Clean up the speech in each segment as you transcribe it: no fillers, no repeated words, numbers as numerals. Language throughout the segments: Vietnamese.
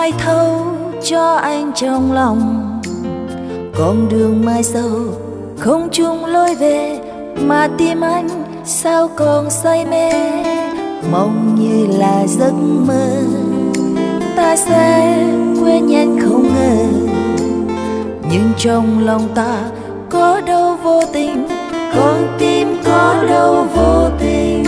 ai thấu cho anh trong lòng. Con đường mai sau không chung lối về, mà tim anh sao còn say mê. Mong như là giấc mơ, ta sẽ quên nhanh không ngờ. Nhưng trong lòng ta có đâu vô tình, con tim có đâu vô tình.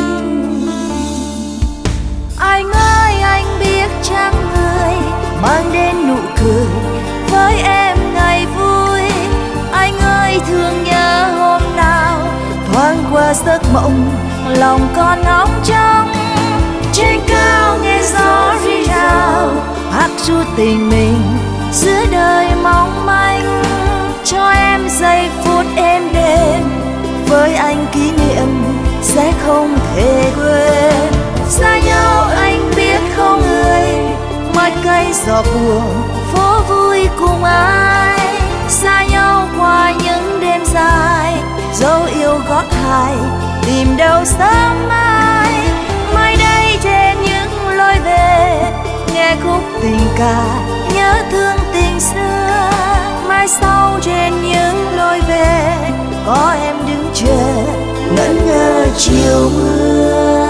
Anh ơi anh biết chăng người mang đến nụ cười với em ngày vui. Anh ơi thương nhớ hôm nào thoáng qua giấc mộng, lòng con nóng trong. Trên cao nghe gió rì rào hát ru tình mình giữa đời mong manh. Cho em giây phút êm đềm, với anh kỷ niệm sẽ không thể quên. Xa nhau anh biết không người, mắt cay giọt buồn phố vui cùng ai. Xa nhau qua những đêm dài, dấu yêu gót hài tìm đâu sớm mai. Mai đây trên những lối về, nghe khúc tình ca nhớ thương tình xưa. Mai sau trên những lối về, có em đứng chờ ngẩn ngơ chiều mưa.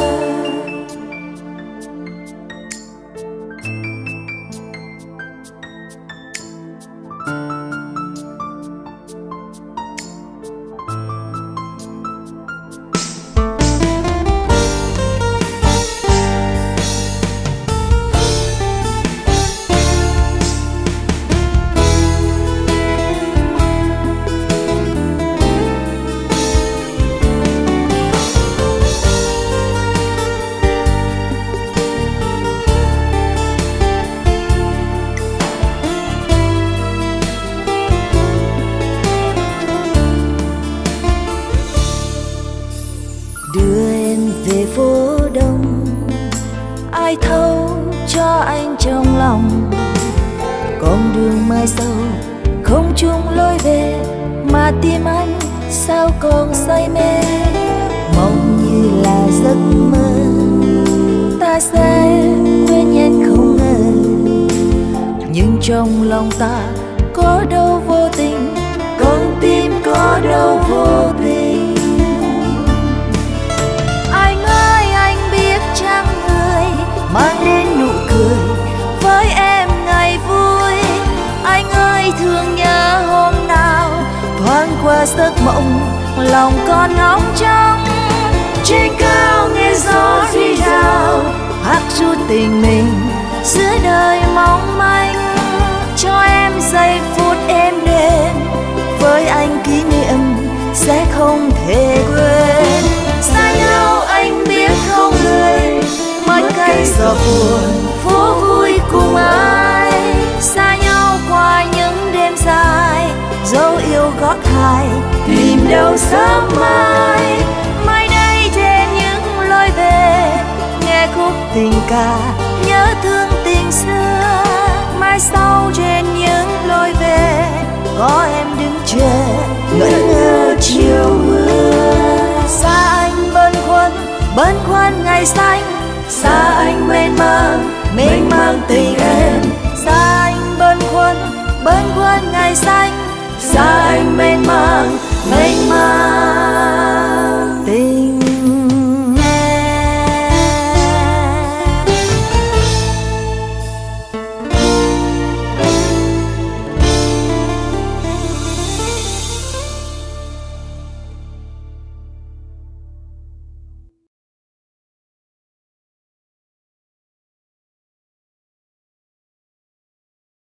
Đưa em về phố đông, ai thấu cho anh trong lòng. Con đường mai sau không chung lối về, mà tim anh sao còn say mê. Mong như là giấc mơ, ta sẽ quên nhanh không ngờ. Nhưng trong lòng ta có đâu vô tình, con tim có đâu vô tình. Mang đến nụ cười với em ngày vui. Anh ơi thương nhớ hôm nào thoáng qua giấc mộng, lòng con nóng trong. Trên cao nghe gió rì rào hát ru tình mình giữa đời mong manh. Cho em giây phút êm đềm, với anh kỷ niệm sẽ không thể quên. Xa nhau anh biết không người, mắt cay giọt buồn phố vui cùng ai. Xa nhau qua những đêm dài, dấu yêu gót hài tìm đâu sớm mai. Mai đây trên những lối về, nghe khúc tình ca nhớ thương tình xưa. Mai sau trên những lối về, có em đứng chờ ngẩn ngơ chiều mưa. Xa anh bâng khuâng ngày xanh, xa anh mênh mang tình em.